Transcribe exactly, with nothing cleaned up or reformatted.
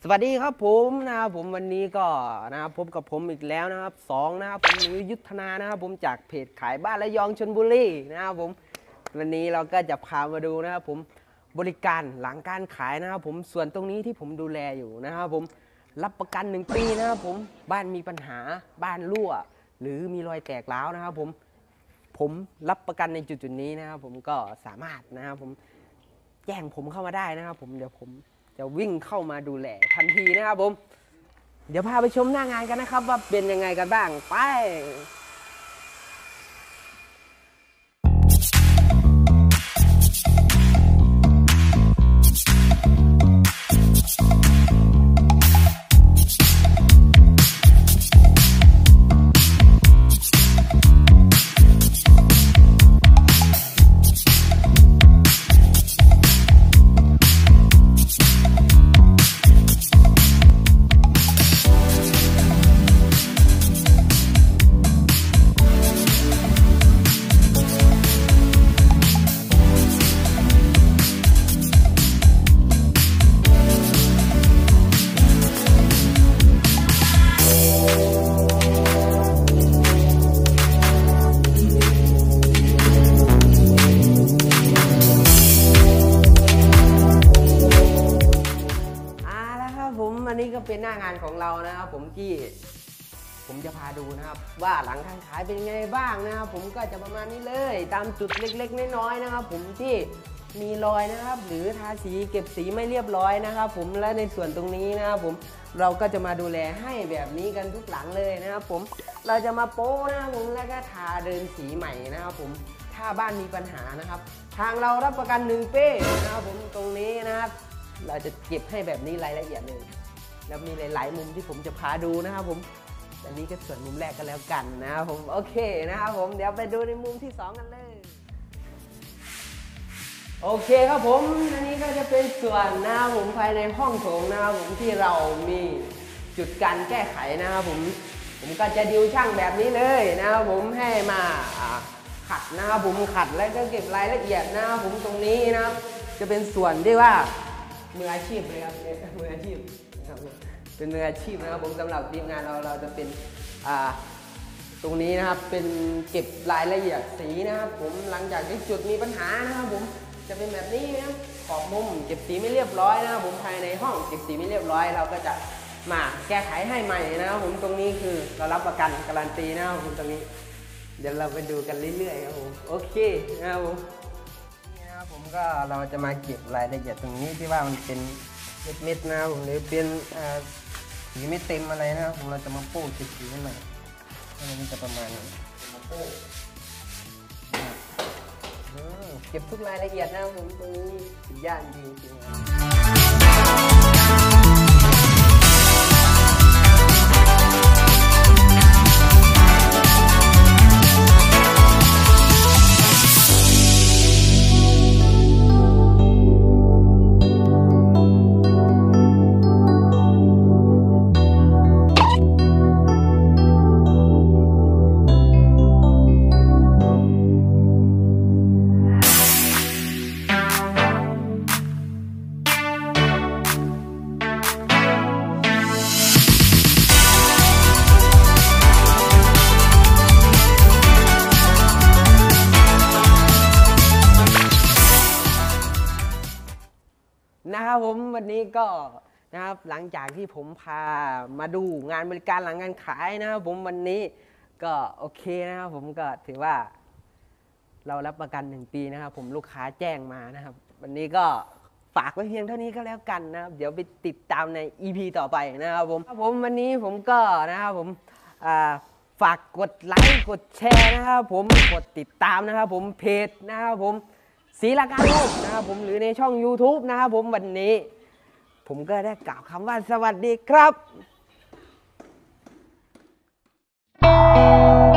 สวัสดีครับผมนะครับผมวันนี้ก็นะครับพบกับผมอีกแล้วนะครับสองนะครับผมหรือยุทธนานะครับผมจากเพจขายบ้านระยองชลบุรีนะครับผมวันนี้เราก็จะพามาดูนะครับผมบริการหลังการขายนะครับผมส่วนตรงนี้ที่ผมดูแลอยู่นะครับผมรับประกันหนึ่งปีนะครับผมบ้านมีปัญหาบ้านรั่วหรือมีรอยแตกร้าวนะครับผมผมรับประกันในจุดๆนี้นะครับผมก็สามารถนะครับผมแจ้งผมเข้ามาได้นะครับผมเดี๋ยวผมจะวิ่งเข้ามาดูแลทันทีนะครับผมเดี๋ยวพาไปชมหน้างานกันนะครับว่าเป็นยังไงกันบ้างไปอันนี้ก็เป็นหน้างานของเรานะครับผมที่ผมจะพาดูนะครับว่าหลังการขายเป็นไงบ้างนะครับผมก็จะประมาณนี้เลยตามจุดเล็กๆน้อยๆนะครับผมที่มีรอยนะครับหรือทาสีเก็บสีไม่เรียบร้อยนะครับผมและในส่วนตรงนี้นะครับผมเราก็จะมาดูแลให้แบบนี้กันทุกหลังเลยนะครับผมเราจะมาโป้นะครับผมแล้วก็ทาเดินสีใหม่นะครับผมถ้าบ้านมีปัญหานะครับทางเรารับประกันหนึ่งปีนะครับผมตรงนี้นะครับเราจะเก็บให้แบบนี้รายละเอียดเลยแล้วมีหลายๆมุมที่ผมจะพาดูนะครับผมอันนี้ก็ส่วนมุมแรกกันแล้วกันนะครับผมโอเคนะครับผมเดี๋ยวไปดูในมุมที่สองกันเลยโอเคครับผมอันนี้ก็จะเป็นส่วนนะครับผมภายในห้องโถงนะครับผมที่เรามีจุดการแก้ไขนะครับผมผมก็จะดิวช่างแบบนี้เลยนะครับผมให้มาขัดนะครับผมขัดแล้วก็เก็บรายละเอียดนะครับผมตรงนี้นะครับจะเป็นส่วนที่ว่ามืออาชีพเลยครับมืออาชีพเป็นมืออาชีพนะครับผมสำหรับทีมงานเราเราจะเป็นตรงนี้นะครับเป็นเก็บรายละเอียดสีนะครับผมหลังจากที่จุดมีปัญหานะครับผมจะเป็นแบบนี้นะขอบมุมเก็บสีไม่เรียบร้อยนะครับผมภายในห้องเก็บสีไม่เรียบร้อยเราก็จะมาแก้ไขให้ใหม่นะครับผมตรงนี้คือเรารับประกันการันตีนะครับผมตรงนี้เดี๋ยวเราไปดูกันเรื่อยๆครับผมโอเคนะครับผมนี่นะครับผมก็เราจะมาเก็บรายละเอียดตรงนี้ที่ว่ามันเป็นเม็ดๆนะครับผมหรือเป็นสีไม่เต็มอะไรนะครับผมเราจะมาโป้เก็บสีให้ใหม่มันจะประมาณนี้มาโป้เก็บทุกรายละเอียดนะครับผมตรงนี้สุดยอดจริงๆนะครับผมวันนี้ก็นะครับหลังจากที่ผมพามาดูงานบริการหลังงานขายนะครับผมวันนี้ก็โอเคนะครับผมก็ถือว่าเรารับประกันหนึ่งปีนะครับผมลูกค้าแจ้งมานะครับวันนี้ก็ฝากไว้เพียงเท่านี้ก็แล้วกันนะครับเดี๋ยวไปติดตามใน อี พี ต่อไปนะครับผมผมวันนี้ผมก็นะครับผมฝากกดไลค์กดแชร์นะครับผมกดติดตามนะครับผมเพจนะครับผมศรีละการโลกนะครับผมหรือในช่อง ยูทูบ นะครับผมวันนี้ผมก็ได้กล่าวคำว่าสวัสดีครับ